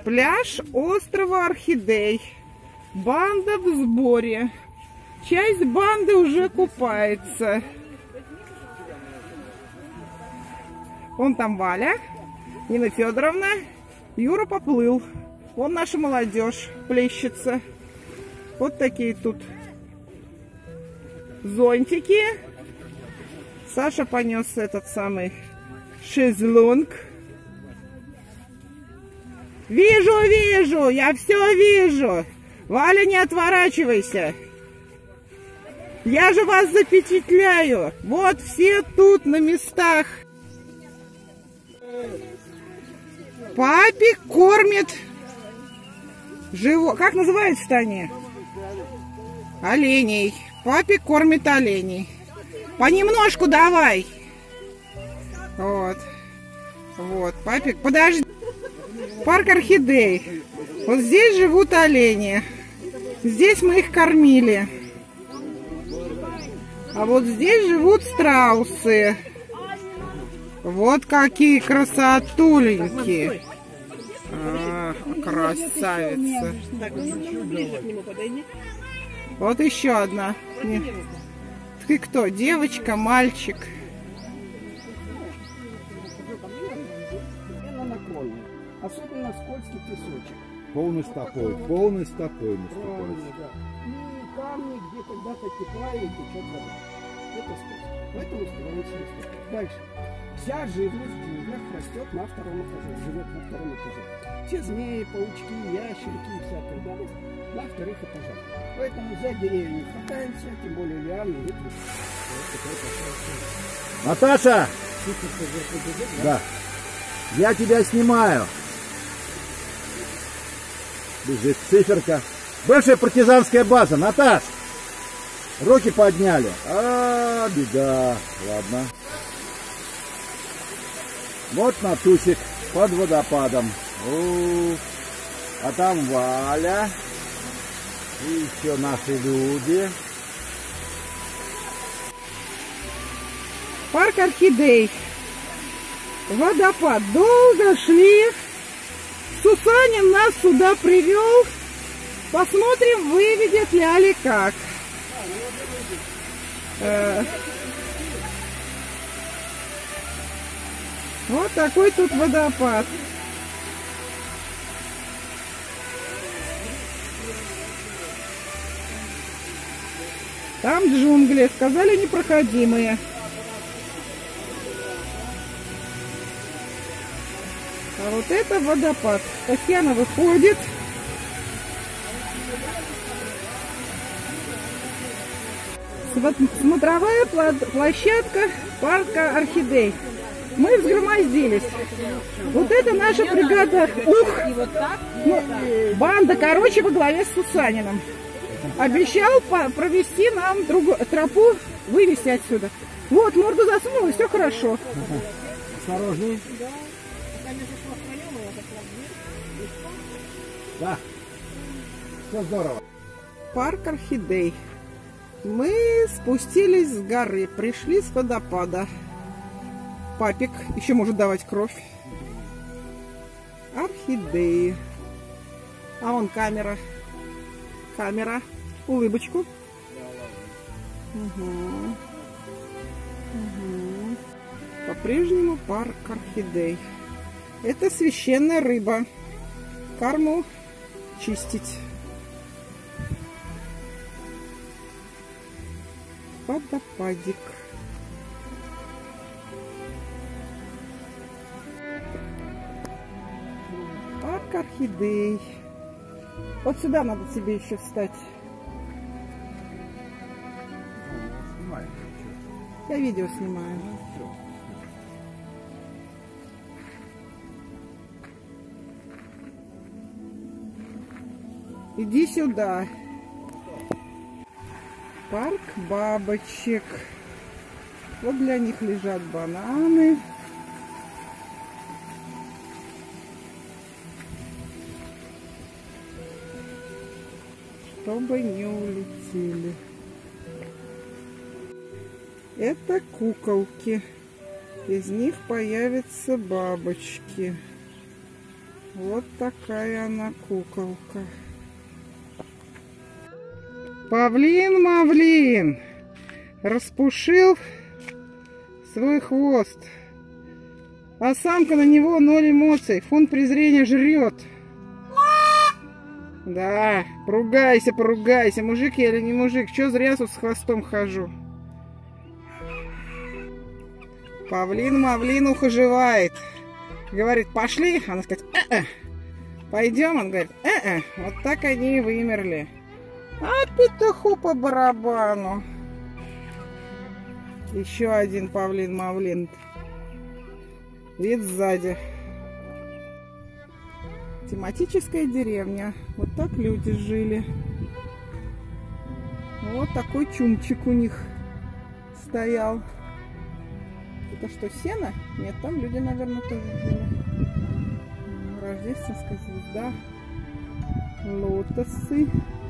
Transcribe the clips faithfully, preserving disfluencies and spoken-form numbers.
Пляж острова Орхидей. Банда в сборе. Часть банды уже купается. Вон там Валя, Нина Федоровна, Юра поплыл. Вон наша молодежь плещется. Вот такие тут зонтики. Саша понес этот самый шезлонг. Вижу, вижу, я все вижу. Валя, не отворачивайся. Я же вас запечатляю. Вот все тут на местах. Папик кормит живо. Как называется-то они? Оленей. Папик кормит оленей. Понемножку давай. Вот. Вот. Папик, подожди. Парк Орхидей. Вот здесь живут олени. Здесь мы их кормили. А вот здесь живут страусы. Вот какие красотуленькие. А, красавица. Вот еще одна. Нет. Ты кто? Девочка, мальчик? Особенно скользкий песочек. Полной стопой, полной стопой наступает. Да. И камни, где когда-то текла и течет вода. Это скользко. Поэтому становится стопой. Дальше. Вся живность в джунглях растет на втором этаже, живет на втором этаже. Все змеи, паучки, ящерики и всякое далее на вторых этажах. Поэтому за деревья не хватаемся, тем более лианы, ветви. Наташа! Да. Я тебя снимаю. Бежит циферка. Бывшая партизанская база. Наташ! Руки подняли. А, беда. Ладно. Вот Натусик под водопадом. У, а там Валя. И еще наши люди. Парк Орхидей. Водопад. Долго шли. Сусанин нас сюда привел. Посмотрим, выведет ли Али как. Э, вот такой тут водопад. Там джунгли, сказали, непроходимые. А вот это водопад. Татьяна выходит. Смотровая площадка парка Орхидей. Мы взгромоздились. Вот это наша бригада. Ух! Ну, банда, короче, во главе с Сусаниным. Обещал провести нам другу, тропу, вывести отсюда. Вот, морду засунул, и все хорошо. Осторожней. Да. Все здорово. Парк Орхидей. Мы спустились с горы, пришли с водопада. Папик еще может давать кровь. Орхидеи. А вон камера. Камера. Улыбочку. Угу. Угу. По-прежнему парк Орхидей. Это священная рыба. Корму чистить. Водопадик. Парк Орхидей. Вот сюда надо тебе еще встать. Я видео снимаю. Иди сюда. Парк бабочек. Вот для них лежат бананы. Чтобы не улетели. Это куколки. Из них появятся бабочки. Вот такая она куколка. Павлин Мавлин распушил свой хвост, а самка на него ноль эмоций, фонд презрения жрет. Да, поругайся, поругайся, мужик я или не мужик, чё зря тут с хвостом хожу. Павлин Мавлин ухаживает. Говорит, пошли. Она сказать, э-э. Пойдем. Он говорит, э-э. Вот так они и вымерли. А петуху по барабану. Еще один Павлин Мавлин. Вид сзади. Тематическая деревня. Вот так люди жили. Вот такой чумчик у них стоял. Это что, сено? Нет, там люди, наверное, тоже жили. Рождественская звезда. Лотосы.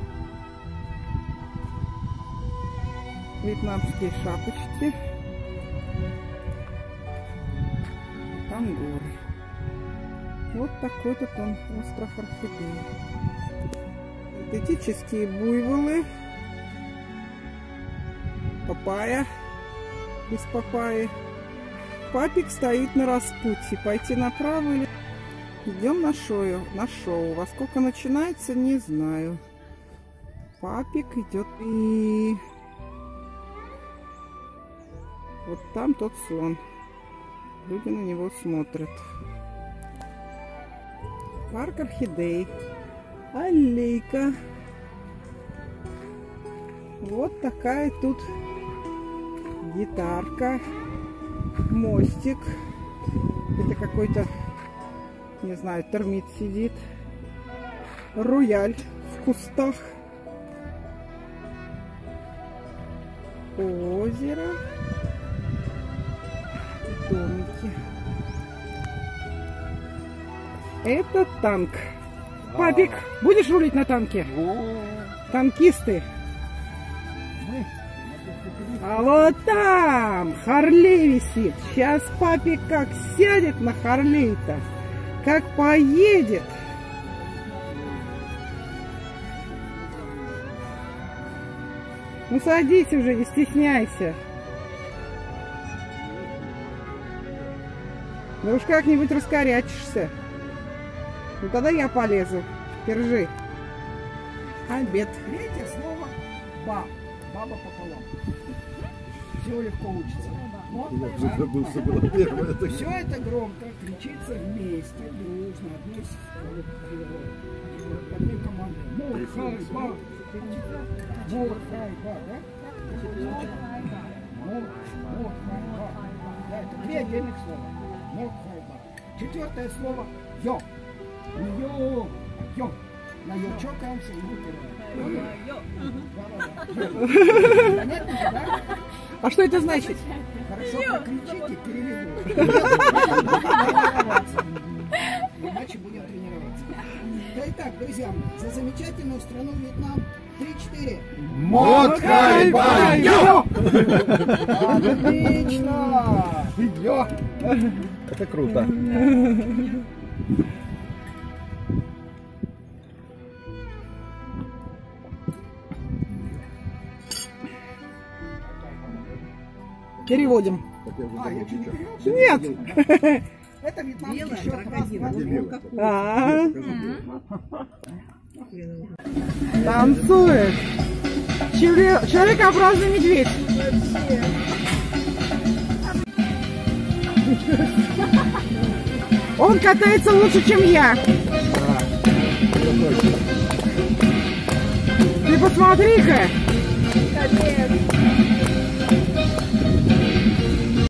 Вьетнамские шапочки. Там горы. Вот такой тут он, остров Орхидеи. Синтетические буйволы. Папайя. Без папайи. Папик стоит на распутье. Пойти направо или... Идем на шоу. На шоу. Во сколько начинается, не знаю. Папик идет и... Вот там тот слон. Люди на него смотрят. Парк орхидей. Аллейка. Вот такая тут гитарка. Мостик. Это какой-то, не знаю, термит сидит. Рояль в кустах. Озеро. Домики. Это танк. Папик, будешь рулить на танке? Танкисты. А вот там Харлей висит. Сейчас папик как сядет на Харлей-то, как поедет. Ну садись уже, не стесняйся. Ну уж как-нибудь раскорячишься. Ну тогда я полезу. Держи. Обед. Третье слово ба. Баба пополам. Все легко учится. Вот, да. Все это громко кричится вместе, дружно, одной, одной командой. Мор-хай-ба. Мор-хай-ба, да? Мор-хай-ба. Да, это две отдельных слова. Мор-хай-ба. Четвертое слово йо. Не йо, а йо. На йо чокаемся и выпираем. Понятно, да? А что это значит? Хорошо прокричите, переведу. Иначе будем тренироваться. Итак, друзья мои, за замечательную страну Вьетнам. Три-четыре. Мот хай бай йо! Отлично! Йо! Это круто. Переводим. А, я чуть не перевел? Нет. Это вьетнамский счет раз, два, А. Танцует. Человекообразный медведь. Он катается лучше, чем я. Ты посмотри-ка.